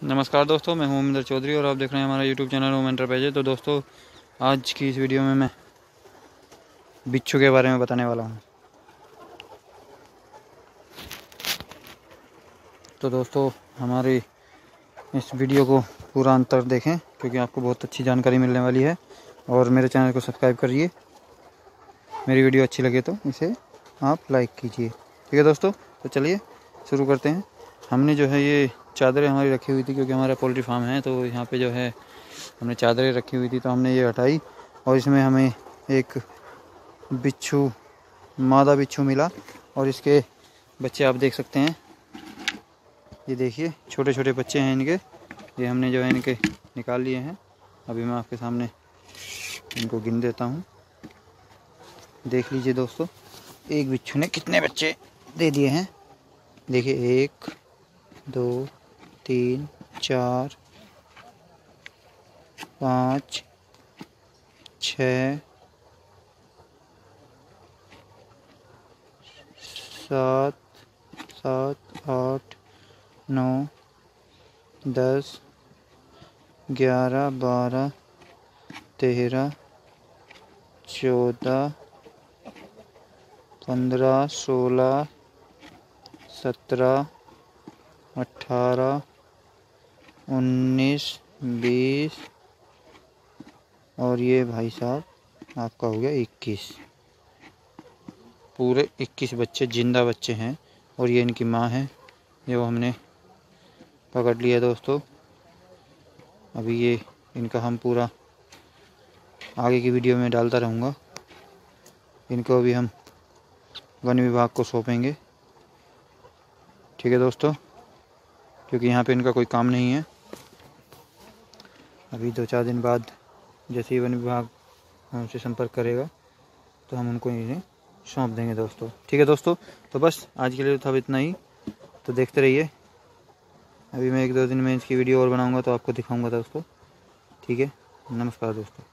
नमस्कार दोस्तों, मैं हूं ओमिंदर चौधरी और आप देख रहे हैं हमारा यूट्यूब चैनल ओम एंटरप्राइजेज। तो दोस्तों, आज की इस वीडियो में मैं बिच्छू के बारे में बताने वाला हूं। तो दोस्तों, हमारी इस वीडियो को पूरा अंत तक देखें क्योंकि आपको बहुत अच्छी जानकारी मिलने वाली है। और मेरे चैनल को सब्सक्राइब करिए। मेरी वीडियो अच्छी लगे तो इसे आप लाइक कीजिए। ठीक है दोस्तों, तो चलिए शुरू करते हैं। हमने जो है ये चादरें हमारी रखी हुई थी क्योंकि हमारा पोल्ट्री फार्म है, तो यहाँ पे जो है हमने चादरें रखी हुई थी, तो हमने ये हटाई और इसमें हमें एक बिच्छू, मादा बिच्छू मिला। और इसके बच्चे आप देख सकते हैं, ये देखिए छोटे छोटे बच्चे हैं इनके। ये हमने जो है इनके निकाल लिए हैं। अभी मैं आपके सामने इनको गिन देता हूँ, देख लीजिए दोस्तों, एक बिच्छू ने कितने बच्चे दे दिए हैं। देखिए 1 2 3 4 5 6 7 8 9 10 11 12 13 14 15 16 17 18 19 20 और ये भाई साहब आपका हो गया 21। पूरे 21 बच्चे, जिंदा बच्चे हैं। और ये इनकी माँ है, जो हमने पकड़ लिया दोस्तों। अभी ये इनका हम पूरा आगे की वीडियो में डालता रहूँगा। इनको अभी हम वन विभाग को सौंपेंगे। ठीक है दोस्तों, क्योंकि यहाँ पे इनका कोई काम नहीं है। अभी 2-4 दिन बाद जैसे ही वन विभाग हमसे संपर्क करेगा तो हम उनको इन्हें सौंप देंगे दोस्तों। ठीक है दोस्तों, तो बस आज के लिए था इतना ही। तो देखते रहिए, अभी मैं 1-2 दिन में इसकी वीडियो और बनाऊंगा तो आपको दिखाऊंगा दोस्तों। ठीक है, नमस्कार दोस्तों।